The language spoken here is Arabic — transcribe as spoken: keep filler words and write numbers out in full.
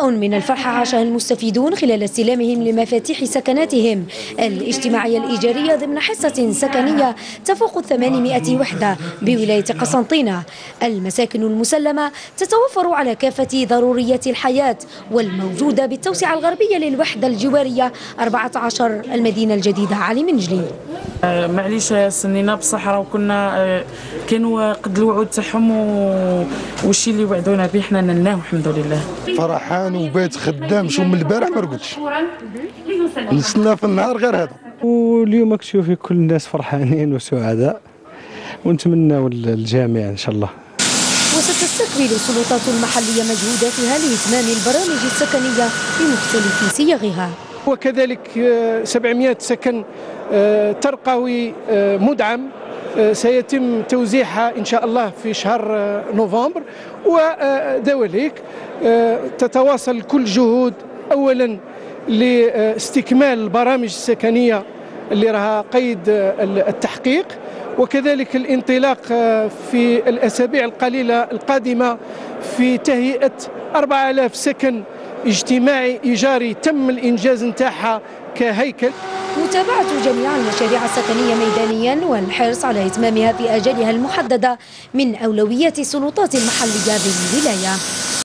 أجواء من الفرحة عاشها المستفيدون خلال استلامهم لمفاتيح سكناتهم الاجتماعية الإيجارية ضمن حصة سكنية تفوق ثمانمائة وحدة بولاية قسنطينة. المساكن المسلمة تتوفر على كافة ضروريات الحياة والموجودة بالتوسعة الغربية للوحدة الجوارية أربعة عشر المدينة الجديدة علي منجلي. معليش سنينا بالصحراء وكنا كانوا قد الوعود تاعهم والشيء اللي وعدونا به حنا نلناه والحمد لله. فرحان وبيت خدام شو من البارح ما رقدش. نستنى في النهار غير هذا. واليوم كتشوفي كل الناس فرحانين وسعداء ونتمناو الجميع ان شاء الله. وستستكمل السلطات المحلية مجهوداتها لإتمام البرامج السكنية بمختلف صيغها. وكذلك سبعمائة سكن ترقوي مدعم سيتم توزيعها إن شاء الله في شهر نوفمبر، وذلك تتواصل كل جهود أولا لاستكمال البرامج السكنية اللي راها قيد التحقيق، وكذلك الانطلاق في الأسابيع القليلة القادمة في تهيئة أربعة آلاف سكن اجتماعي إيجاري تم الإنجاز نتاعها كهيكل. متابعة جميع المشاريع السكنية ميدانيا والحرص على إتمامها في أجالها المحددة من أولويات السلطات المحلية بالولاية.